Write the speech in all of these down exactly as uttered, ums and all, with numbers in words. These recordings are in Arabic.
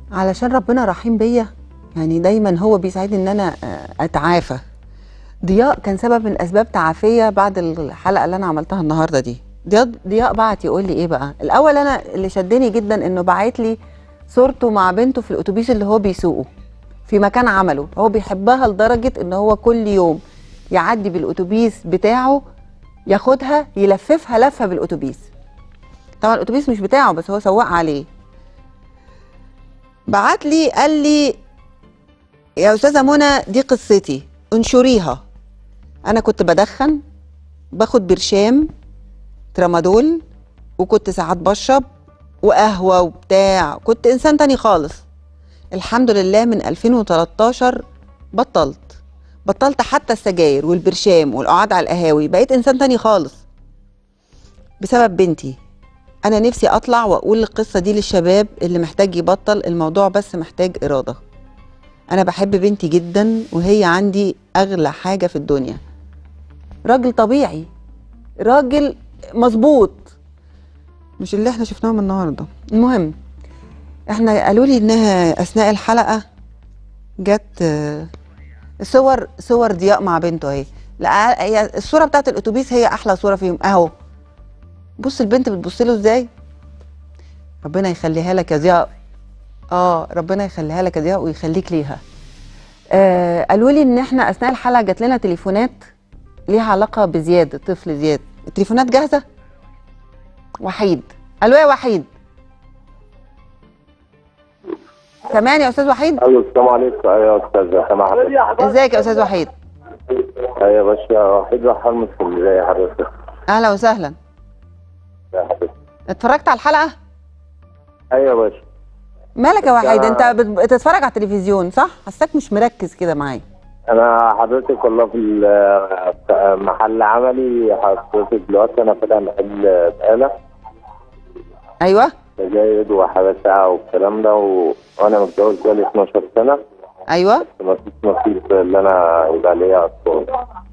علشان ربنا رحيم بيا، يعني دايما هو بيساعدني ان انا اتعافى. ضياء كان سبب من اسباب تعافية بعد الحلقة اللي انا عملتها النهاردة دي. ضياء ضياء بعت يقول لي ايه بقى. الاول انا اللي شدني جدا انه بعت لي صورته مع بنته في الاتوبيس اللي هو بيسوقه في مكان عمله. هو بيحبها لدرجة ان هو كل يوم يعدي بالاتوبيس بتاعه، ياخدها يلففها لفة بالاتوبيس. طبعا الاتوبيس مش بتاعه بس هو سواق عليه. بعت لي قال لي يا استاذه منى دي قصتي انشريها. انا كنت بدخن، باخد برشام ترامادول، وكنت ساعات بشرب وقهوه وبتاع، كنت انسان تاني خالص. الحمد لله من ألفين وتلتاشر بطلت بطلت حتى السجاير والبرشام والقعاد على القهاوي، بقيت انسان تاني خالص بسبب بنتي. انا نفسي اطلع واقول القصه دي للشباب اللي محتاج يبطل الموضوع، بس محتاج اراده. انا بحب بنتي جدا وهي عندي اغلى حاجه في الدنيا. راجل طبيعي، راجل مظبوط، مش اللي احنا شفناهم النهارده. المهم احنا قالوا لي انها اثناء الحلقه جت صور صور ضياء مع بنته اهي. لا هي الصوره بتاعت الاتوبيس هي احلى صوره فيهم اهو. بص البنت بتبص له ازاي. ربنا يخليها لك يا ضياء. اه ربنا يخليها لك يا ضياء ويخليك ليها. آه قالوا لي ان احنا اثناء الحلقه جات لنا تليفونات ليها علاقه بزياد، الطفل زياد. التليفونات جاهزه؟ وحيد. الو يا وحيد. سامعني يا استاذ وحيد؟ الو السلام عليكم. ايوه يا استاذ سامع. ازيك يا استاذ وحيد؟ ايوه يا باشا. وحيد رحال من اسكندريه حضرتك. اهلا وسهلا. يا حضرتك اتفرجت على الحلقه؟ ايوه يا باشا. مالك يا وحيد؟ انت بتتفرج على التلفزيون صح؟ حاساك مش مركز كده معايا. انا حضرتك والله في محل عملي حضرتك دلوقتي، انا فاتح محل بقاله. ايوه سجاير وحاجات ساعه والكلام ده و... وانا متجوز بقالي اتناشر سنه. ايوه بس ما فيش نصيب ان انا يبقى ليا اطفال.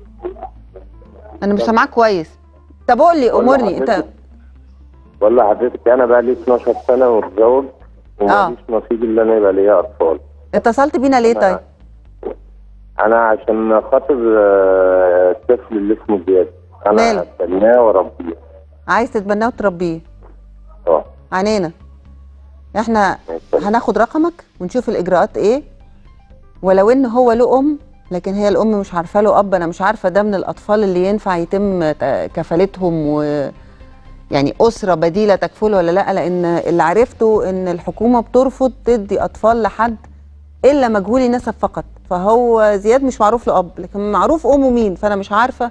انا مش سامعاك كويس. طب قول لي امرني انت. والله حضرتك انا بقالي اتناشر سنه ومتجوز ومفيش آه. نصيب ان انا يبقى ليا اطفال. اتصلت بينا ليه طيب؟ انا عشان خاطر الطفل اللي اسمه زياد، انا هستناه واربيه. عايز تتبناه وتربيه؟ اه عنينا. احنا هناخد رقمك ونشوف الاجراءات ايه، ولو ان هو له ام لكن هي الام مش عارفه له اب. انا مش عارفه ده من الاطفال اللي ينفع يتم كفالتهم و يعني اسره بديله تكفله ولا لا، لان اللي عرفته ان الحكومه بترفض تدي اطفال لحد الا مجهول النسب فقط. فهو زياد مش معروف له اب لكن معروف امه مين، فانا مش عارفه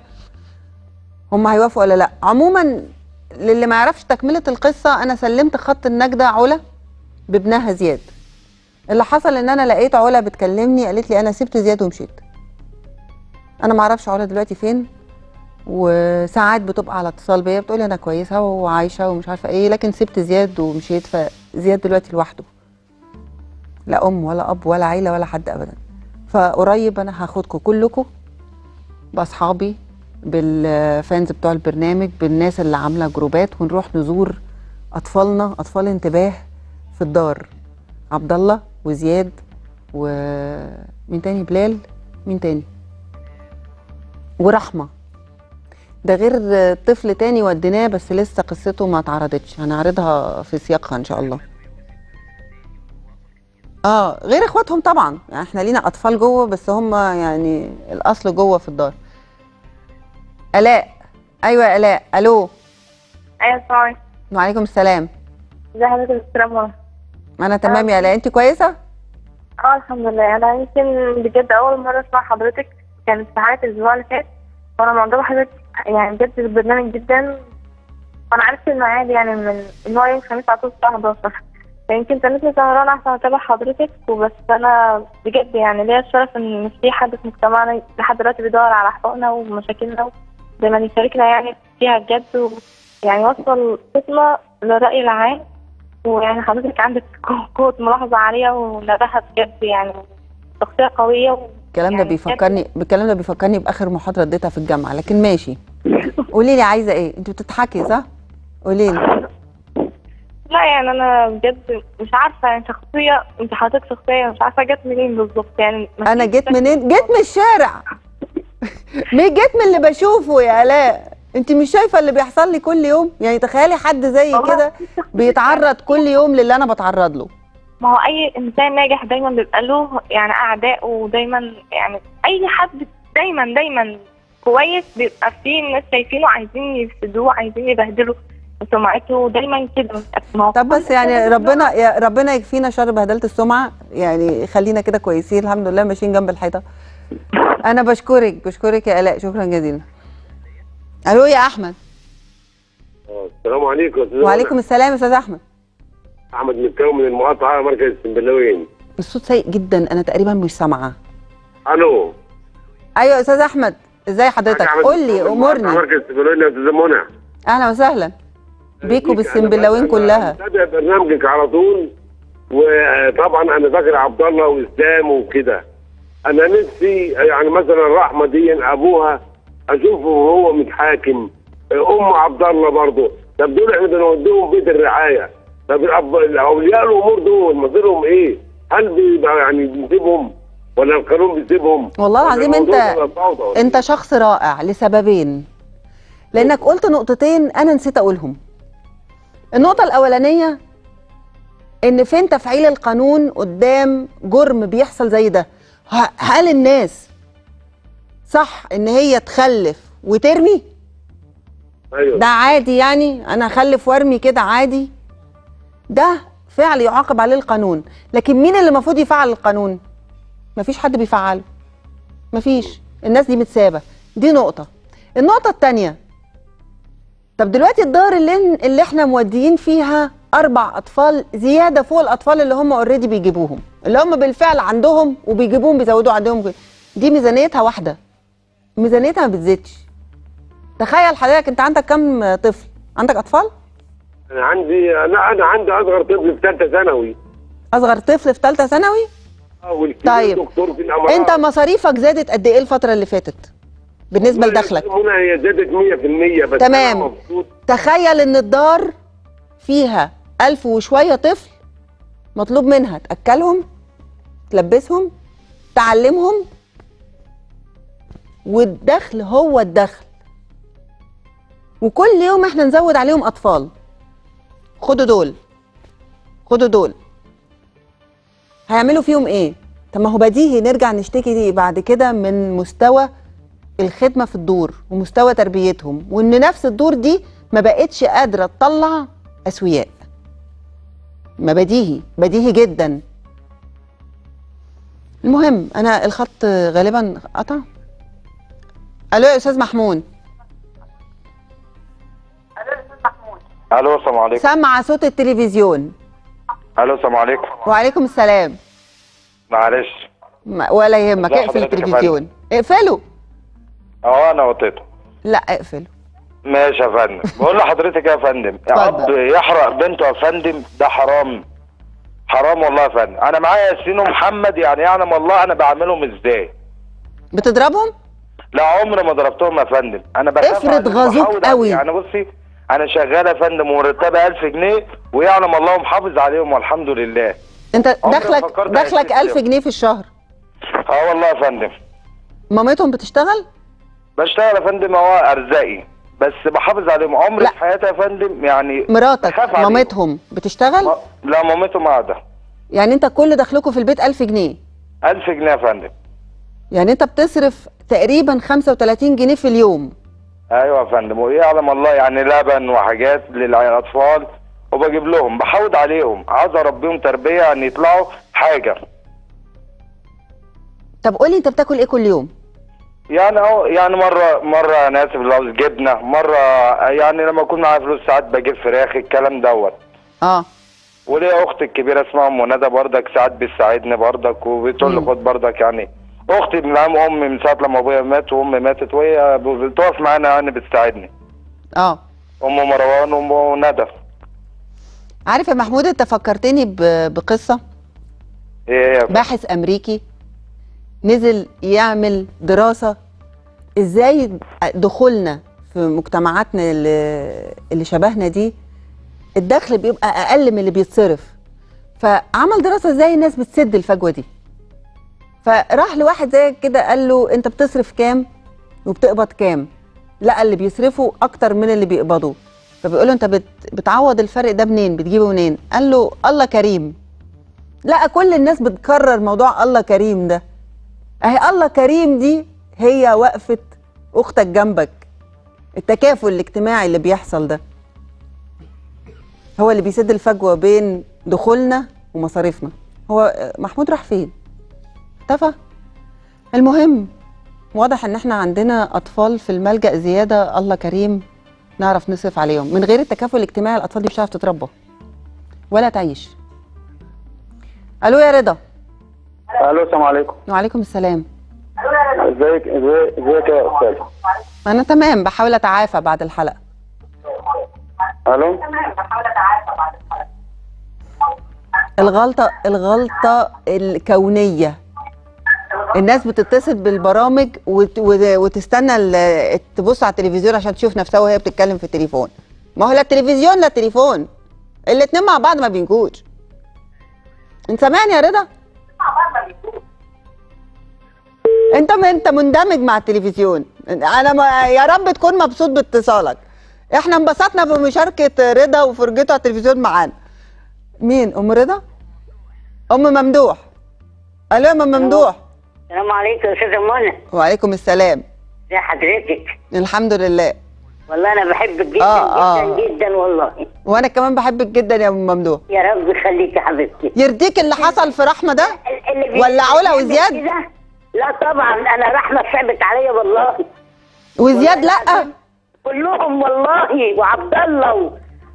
هم هيوافقوا ولا لا. عموما للي ما يعرفش تكمله القصه، انا سلمت خط النجده علا بابنها زياد. اللي حصل ان انا لقيت علا بتكلمني قالت لي انا سبت زياد ومشيت. انا ما اعرفش علا دلوقتي فين، وساعات بتبقى على اتصال بيا بتقولي انا كويسه وعايشه ومش عارفه ايه، لكن سبت زياد ومشيت. فزياد دلوقتي لوحده، لا ام ولا اب ولا عيله ولا حد ابدا. فقريب انا هاخدكم كلكم باصحابي بالفانز بتوع البرنامج بالناس اللي عامله جروبات، ونروح نزور اطفالنا، اطفال انتباه في الدار. عبد الله وزياد ومين تاني؟ بلال. مين تاني؟ ورحمه. ده غير طفل تاني وديناه بس لسه قصته ما اتعرضتش، هنعرضها في سياقها ان شاء الله. اه غير اخواتهم طبعا، يعني احنا لينا اطفال جوه بس هم يعني الاصل جوه في الدار. الاء. ايوه يا الاء. الو. ايوه سوري. وعليكم السلام. ازي حضرتك يا استاذه منى؟ انا تمام يا الاء، انت كويسه؟ اه الحمد لله. انا يمكن بجد اول مره اسمع حضرتك، كانت في حلقه الاسبوع اللي فات، وانا معجبه حضرتك يعني بجد بالبرنامج جدا. وانا عرفت الميعاد يعني من ان هو يوم الخميس على طول الساعه حداشر، فيمكن تنسي سهرانه عشان اتابع حضرتك وبس. انا بجد يعني ليا الشرف ان في حد في مجتمعنا لحد دلوقتي بيدور على حقوقنا ومشاكلنا دايما يشاركنا يعني فيها بجد، ويعني وصل صوتنا للراي العام. ويعني حضرتك عندك قوه ملاحظه عاليه ونباهه بجد، يعني شخصيه قويه. الكلام ده يعني بيفكرني بالكلام ده بيفكرني باخر محاضره اديتها في الجامعه، لكن ماشي. قولي لي عايزه ايه؟ انت بتضحكي صح؟ قولي لي. لا يعني انا بجد مش عارفه، يعني شخصيه انت حاطط شخصيه مش عارفه جت منين بالظبط يعني. انا جيت منين؟ جيت من الشارع. مين جيت من اللي بشوفه يا الاء؟ انت مش شايفه اللي بيحصل لي كل يوم؟ يعني تخيلي حد زي كده بيتعرض كل يوم للي انا بتعرض له. ما هو اي انسان ناجح دايما بيبقى له يعني اعداء، ودايما يعني اي حد دايما دايما كويس بيبقى فيه الناس شايفينه عايزين يفسدوه، عايزين يبهدلوا سمعته دايما كده. طب بس يعني ربنا يا ربنا يكفينا شر بهدله السمعه، يعني خلينا كده كويسين الحمد لله ماشيين جنب الحيطه. انا بشكرك بشكرك يا الاء، شكرا جزيلا. الو يا احمد. السلام عليكم يا استاذ. وعليكم السلام يا استاذ احمد. احمد متكون من المقاطعه مركز السنبلاوين. الصوت سيء جدا، انا تقريبا مش سامعه. الو. ايوه يا استاذ احمد، ازاي حضرتك؟ قول لي امورني. مركز السنبلاوين يا استاذ منى. اهلا وسهلا بيكوا بالسنبلاوين كلها. بتابع برنامجك على طول، وطبعا انا فاكر عبد الله واسلام وكده. انا نفسي يعني مثلا رحمه دي ابوها اشوفه وهو متحاكم، ام عبد الله برضه. طب دول احنا بنوديهم بيت الرعايه، طب اولياء الامور دول مصيرهم ايه؟ هل بيبقى يعني بنسيبهم ولا القانون بيسيبهم؟ والله العظيم انت انت شخص رائع لسببين، لانك قلت نقطتين انا نسيت اقولهم. النقطه الاولانيه ان فين تفعيل القانون قدام جرم بيحصل زي ده؟ هل الناس صح ان هي تخلف وترمي؟ ايوه ده عادي يعني انا اخلف وارمي كده عادي؟ ده فعل يعاقب عليه القانون، لكن مين اللي المفروض يفعل القانون؟ مفيش حد بيفعله، مفيش. الناس دي متسابه. دي نقطه. النقطه الثانيه، طب دلوقتي الدار اللي اللي احنا موديين فيها اربع اطفال زياده فوق الاطفال اللي هم اوريدي بيجيبوهم، اللي هم بالفعل عندهم وبيجيبوهم بيزودوا عندهم، دي ميزانيتها واحده، ميزانيتها ما بتزيدش. تخيل حضرتك انت عندك كم طفل؟ عندك اطفال؟ انا عندي لا انا عندي اصغر طفل في ثالثه ثانوي. اصغر طفل في ثالثه ثانوي؟ اه والكبير طيب دكتور في الامراض. انت مصاريفك زادت قد ايه الفتره اللي فاتت بالنسبه لدخلك؟ هي زادت مية في المية بس. تمام. أنا مبسوط. تخيل ان الدار فيها ألف وشويه طفل مطلوب منها تاكلهم، تلبسهم، تعلمهم، والدخل هو الدخل، وكل يوم احنا نزود عليهم اطفال. خدوا دول، خدوا دول، هيعملوا فيهم ايه؟ طب ما هو بديهي نرجع نشتكي بعد كده من مستوى الخدمه في الدور ومستوى تربيتهم، وان نفس الدور دي ما بقتش قادره تطلع اسوياء. ما بديهي، بديهي جدا. المهم انا الخط غالبا قطع. الو يا استاذ محمود. الو السلام عليكم. سمع صوت التلفزيون. الو السلام عليكم. وعليكم السلام. معلش ولا يهمك، اقفل التلفزيون، اقفله. اه انا وطيته. لا اقفله. ماشي يا فندم. بقول لحضرتك يا فندم، اب يحرق بنته يا فندم ده حرام، حرام والله يا فندم. انا معايا ياسين ومحمد، يعني يعلم الله انا بعملهم ازاي. بتضربهم؟ لا عمري ما ضربتهم يا فندم. انا بخاف. افرض غزوك قوي. يعني بصي انا شغاله يا فندم ومرتبه ألف جنيه، ويعلم الله محافظ عليهم والحمد لله. انت دخلك دخلك ألف جنيه في الشهر؟ اه والله يا فندم. مامتهم بتشتغل؟ بشتغل يا فندم، هو ارزاقي بس بحافظ عليهم. عمري في حياتي يا فندم يعني. مراتك مامتهم بتشتغل؟ ما... لا مامتهم قاعده. يعني انت كل دخلكوا في البيت ألف جنيه؟ ألف جنيه يا فندم. يعني انت بتصرف تقريبا خمسة وتلاتين جنيه في اليوم. ايوه يا فندم، ويعلم الله يعني لبن وحاجات للاطفال وبجيب لهم، بحاول عليهم، عاوز اربيهم تربيه يعني يطلعوا حاجه. طب قولي انت بتاكل ايه كل يوم؟ يعني اهو يعني مره مره انا اسف لو جبنه، مره يعني لما اكون معايا فلوس ساعات بجيب فراخ الكلام دوت. اه. وليا اختي الكبيره اسمها ام ندى بردك ساعات بتساعدني بردك وبتقول لي خد بردك. يعني اختي من عام امي من ساعه لما ابويا مات وامي ماتت وهي بتقف معانا يعني بتساعدني. اه. ام مروان وام ندى. عارف يا محمود انت فكرتني بقصه. ايه يا باحث امريكي نزل يعمل دراسه ازاي دخولنا في مجتمعاتنا اللي, اللي شبهنا دي الدخل بيبقى اقل من اللي بيتصرف. فعمل دراسه ازاي الناس بتسد الفجوه دي. فراح لواحد زي كده قال له انت بتصرف كام وبتقبض كام؟ لقى اللي بيصرفوا اكتر من اللي بيقبضوا. فبيقول له انت بت... بتعوض الفرق ده منين؟ بتجيبه منين؟ قال له الله كريم. لقى كل الناس بتكرر موضوع الله كريم ده. اهي الله كريم دي هي وقفه اختك جنبك. التكافل الاجتماعي اللي بيحصل ده هو اللي بيسد الفجوه بين دخولنا ومصاريفنا. هو محمود راح فين؟ اختفى؟ المهم واضح ان احنا عندنا اطفال في الملجأ زياده الله كريم نعرف نصرف عليهم. من غير التكافل الاجتماعي الاطفال دي مش هتعرف تتربى ولا تعيش. الو يا رضا. الو السلام عليكم. وعليكم السلام. ازيك ازيك ازيك يا استاذ؟ انا تمام بحاول اتعافى بعد الحلقه. الو. الغلطه الغلطه الكونيه. الناس بتتصل بالبرامج وت... وتستنى ال... تبص على التلفزيون عشان تشوف نفسها وهي بتتكلم في التليفون. ما هو لا التلفزيون لا التليفون، الاتنين مع بعض ما بينجوش. انت سامعني يا رضا؟ انت انت مندمج مع التلفزيون. انا ما... يا رب تكون مبسوط باتصالك. احنا انبسطنا بمشاركه رضا وفرجته على التلفزيون معانا. مين؟ ام رضا؟ ام ممدوح. الو يا ام ممدوح. السلام عليكم يا استاذه منى. وعليكم السلام. ازي حضرتك؟ الحمد لله. والله انا بحبك جدا آه جدا آه. جدا والله. وانا كمان بحبك جدا يا ام ممدوح. يا رب يخليكي حبيبتي. يرضيك اللي حصل في رحمه ده؟ اللي ولا علا وزياد؟ لا طبعا انا رحمه صعبت عليا والله. وزياد لا؟ كلهم والله وعبد الله و...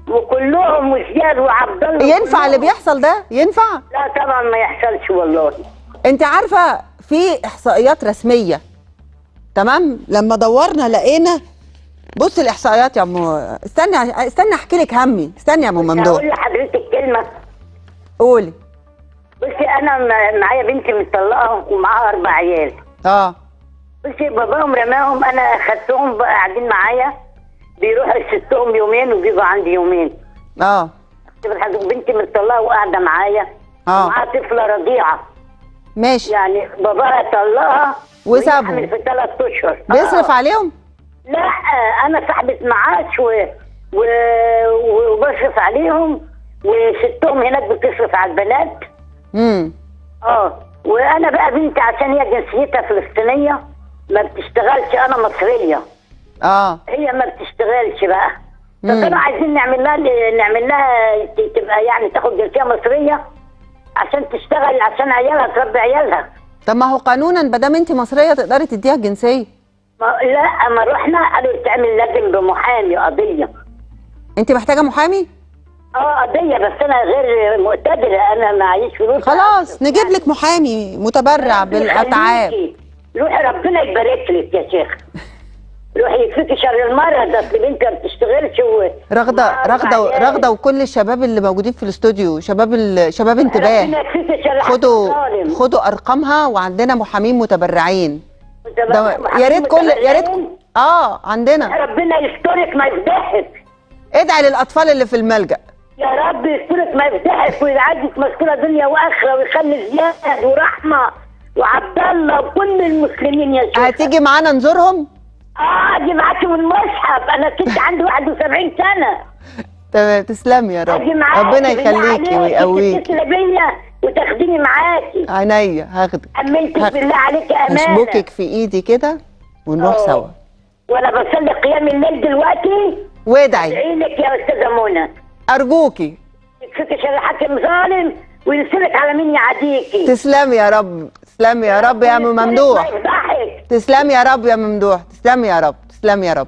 وكلهم وزياد وعبد الله. ينفع اللي بيحصل ده؟ ينفع؟ لا طبعا ما يحصلش والله. انت عارفه في احصائيات رسميه تمام؟ لما دورنا لقينا بص الاحصائيات يا ام. استني استني احكي لك همي. استني يا ام ممدوح. هقول لحضرتك كلمه. قولي. بصي انا معايا بنتي مطلقه ومعاها اربع عيال. اه بصي باباهم رماهم، انا اخدتهم بقى قاعدين معايا بيروحوا يستهم يومين وبيجوا عندي يومين. اه بنتي مطلقه وقاعده معايا. اه ومعاها طفله رضيعه. ماشي. يعني باباها طلقها وسابهم في ثلاث اشهر. بيصرف آه. عليهم؟ لا انا صاحبه معاش و... و... وبصرف عليهم وستهم هناك بتصرف على البنات. امم اه وانا بقى بنتي عشان هي جنسيتها فلسطينيه ما بتشتغلش، انا مصريه. اه هي ما بتشتغلش بقى. فكانوا عايزين نعمل لها نعمل لها تبقى يعني تاخد جنسيه مصريه عشان تشتغل عشان عيالها تربي عيالها. طب ما هو قانونا ما دام انت مصريه تقدري تديها الجنسيه. ما لا ما رحنا قالوا تعمل لازم بمحامي قضيه. انت محتاجه محامي؟ اه قضيه بس انا غير مقتدره، انا معيش فلوس. خلاص نجيب لك محامي متبرع بالاتعاب. روحي ربنا يبارك لك يا شيخ. روحي يكفيكي شر المرض، اصل بنتي ما بتشتغلش و... رغده رغده رغده وكل الشباب اللي موجودين في الاستوديو شباب ال... شباب انتباه. ربنا يكفيكي شر خدوا خدوا ارقامها وعندنا محامين متبرعين. ده يا ريت كل يا ريت اه عندنا. ربنا يسترك ما يفضحك. ادعي للاطفال اللي في الملجأ. يا رب يسترك ما يفضحك ويعدك مذكوره دنيا واخره ويخلي زياد ورحمه وعبد الله وكل المسلمين يا شيخ. هتيجي معانا نزورهم؟ اه اجي معاكي والمصحف، انا كنت عندي واحد وسبعين سنه. تمام تسلمي يا رب. ربنا يخليكي ويقويكي. تتصلي بيا وتاخديني معاكي. عينيا هاخدك. امنتك بالله عليكي امانه. هشبكك في ايدي كده ونروح أوه. سوا. وانا بصلي قيام الليل دلوقتي. وادعي. ادعي لك يا استاذه منى. ارجوكي. يكفيكي شر حاكم ظالم ويرسلك على مين يعاديكي. تسلمي يا رب. تسلمي يا رب يا ام ممدوح. تسلمي يا رب يا ممدوح. تسلمي يا رب. تسلمي يا رب.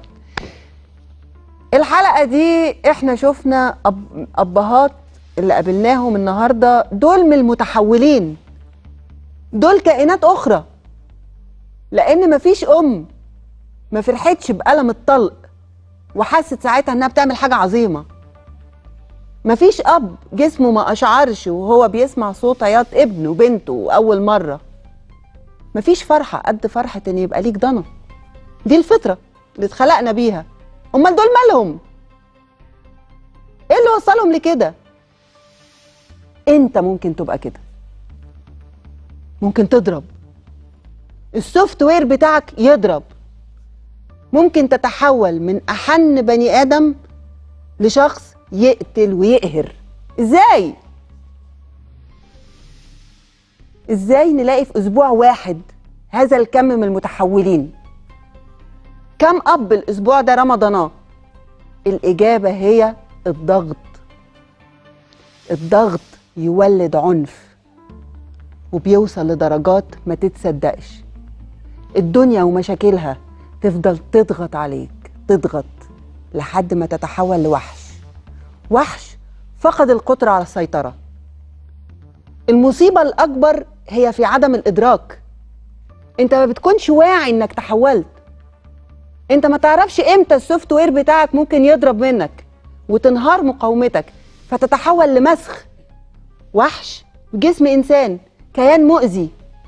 الحلقه دي احنا شفنا أب... ابهات اللي قابلناهم النهارده دول من المتحولين. دول كائنات اخرى. لان مفيش ام ما فرحتش بألم الطلق وحست ساعتها انها بتعمل حاجه عظيمه. مفيش اب جسمه ما اشعرش وهو بيسمع صوت عياط ابنه وبنته اول مره. مفيش فرحه قد فرحه ان يبقى ليك ضنا. دي الفطره اللي اتخلقنا بيها. امال دول مالهم؟ ايه اللي اللي وصلهم لكده؟ انت ممكن تبقى كده، ممكن تضرب، السوفت وير بتاعك يضرب، ممكن تتحول من احن بني ادم لشخص يقتل ويقهر. ازاي؟ ازاي نلاقي في اسبوع واحد هذا الكم من المتحولين؟ كم اب الاسبوع ده رمضاناه؟ الاجابه هي الضغط. الضغط يولد عنف وبيوصل لدرجات ما تتصدقش. الدنيا ومشاكلها تفضل تضغط عليك، تضغط لحد ما تتحول لوحش، وحش فقد القدرة على السيطرة. المصيبة الأكبر هي في عدم الإدراك. انت ما بتكونش واعي انك تحولت، انت ما تعرفش امتى السوفت وير بتاعك ممكن يضرب منك وتنهار مقاومتك فتتحول لمسخ، وحش جسم انسان، كيان مؤذي.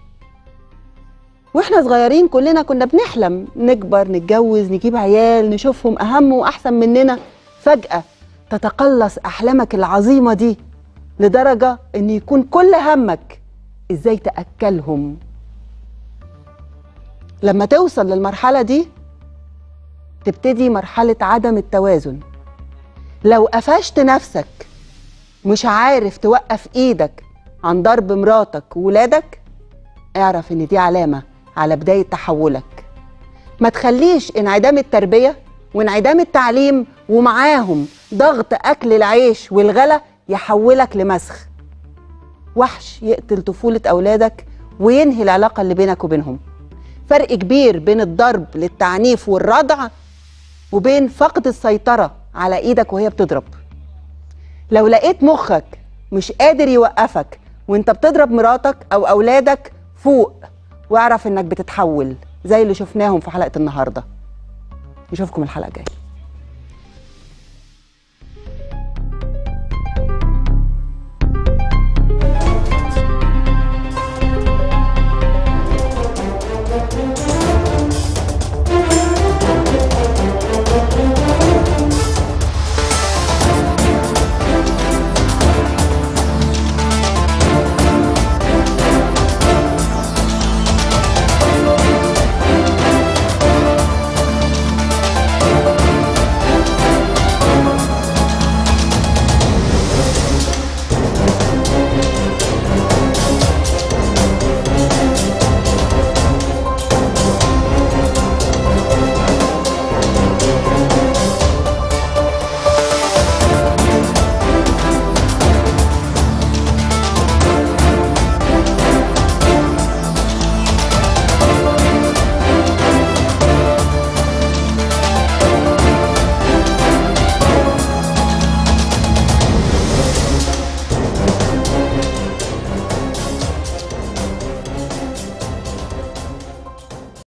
واحنا صغيرين كلنا كنا بنحلم نكبر، نتجوز، نجيب عيال، نشوفهم اهم واحسن مننا. فجأة تتقلص احلامك العظيمة دي لدرجة ان يكون كل همك ازاي تأكلهم. لما توصل للمرحلة دي تبتدي مرحلة عدم التوازن. لو قفشت نفسك مش عارف توقف ايدك عن ضرب مراتك وولادك، اعرف ان دي علامة على بداية تحولك. ما تخليش انعدام التربية وانعدام التعليم ومعاهم ضغط اكل العيش والغلا يحولك لمسخ، وحش يقتل طفولة اولادك وينهي العلاقة اللي بينك وبينهم. فرق كبير بين الضرب للتعنيف والردع وبين فقد السيطرة على ايدك وهي بتضرب. لو لقيت مخك مش قادر يوقفك وانت بتضرب مراتك او اولادك، فوق واعرف انك بتتحول زي اللي شفناهم في حلقة النهاردة. نشوفكم الحلقة الجاية.